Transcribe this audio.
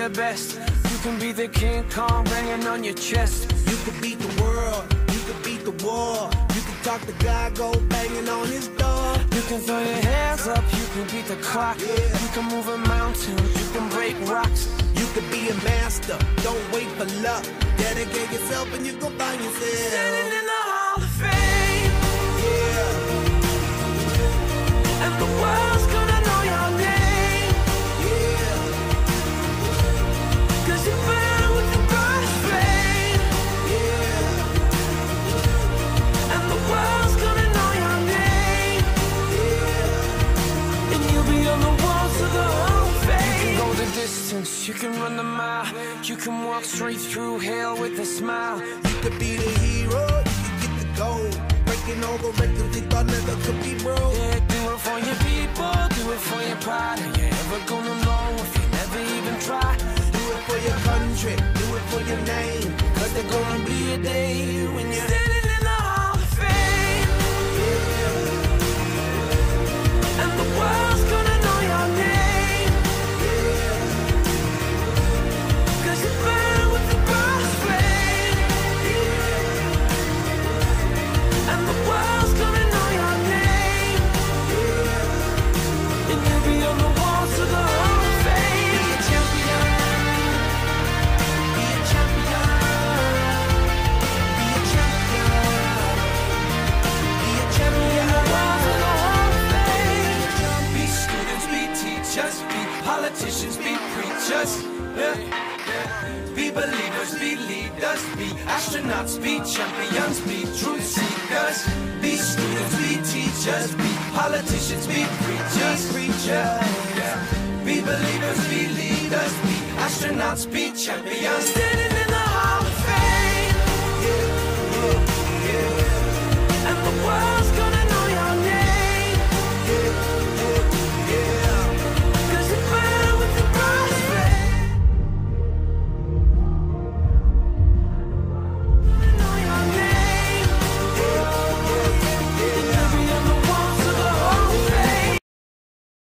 the best. You can be the King Kong banging on your chest. You could beat the world, you could beat the war. You can talk to God, go banging on his door. You can throw your hands up, you can beat the clock. Yeah. You can move a mountain, you can break rocks. You could be a master, don't wait for luck. Dedicate yourself and you gon' find yourself Standing in the Hall of Fame. Yeah, And the world's gonna know your name. yeah, 'Cause you burn with the burst flame. yeah, And the world's gonna know your name. yeah. And you'll be on the walls of the Hall of Fame. You can go the distance, you can run the mile. You can walk straight through hell with a smile. You could be the hero, you could get the gold. Breaking all the records they thought never could be broke. Yeah, do it for your people, do it for your pride. Are you ever gonna know if you never even try? Do it for your country, do it for your name. 'Cause there's gonna be a day when you're Standing in the Hall of Fame. And the world's gonna know your name. 'Cause you burn with the burst flame. And the world's gonna know your name. And you'll be on the walls of the Hall of Fame. Be a champion. Be a champion. Be a champion. Be a champion. On the walls of the Hall of Fame. Be students, be teachers, be politicians, be preachers. Yeah. Be believers, be leaders, be astronauts, be champions, be truth seekers. Be students, be teachers, be politicians, be preachers. Yeah. Be believers, be leaders, be astronauts, be champions. Standing in the Hall of Fame. And the world's gonna